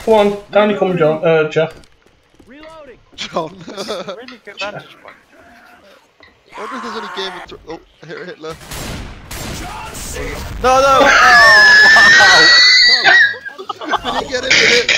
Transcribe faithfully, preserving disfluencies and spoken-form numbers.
Come on, down you come, John. Uh, Jeff. Reloading. John. Really good vantage point. I wonder if there's any game of... Oh, Hit Hitler. No, no! Oh, wow! Did he get it? Did it?